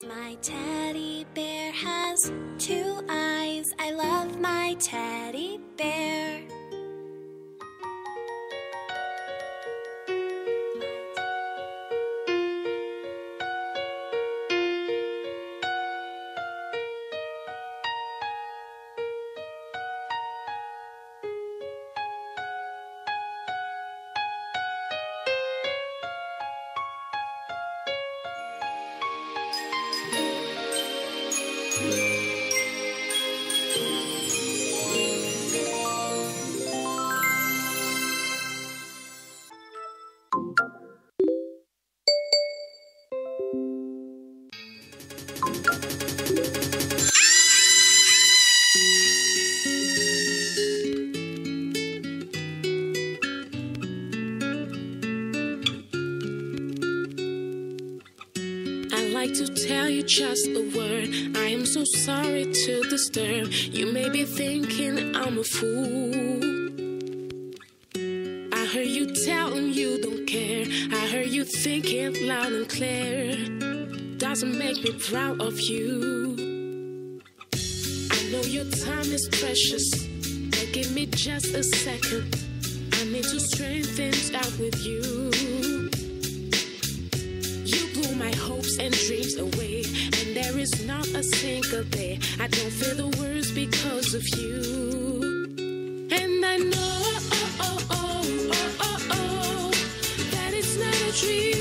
My teddy bear has 2 eyes. I love my teddy bear. To tell you just a word, I am so sorry to disturb. You may be thinking I'm a fool. I heard you telling you don't care. I heard you thinking loud and clear. Doesn't make me proud of you. I know your time is precious, but give me just a second. I need to straighten things out with you. My hopes and dreams away, and there is not a single day I don't feel the words because of you. And I know that it's not a dream.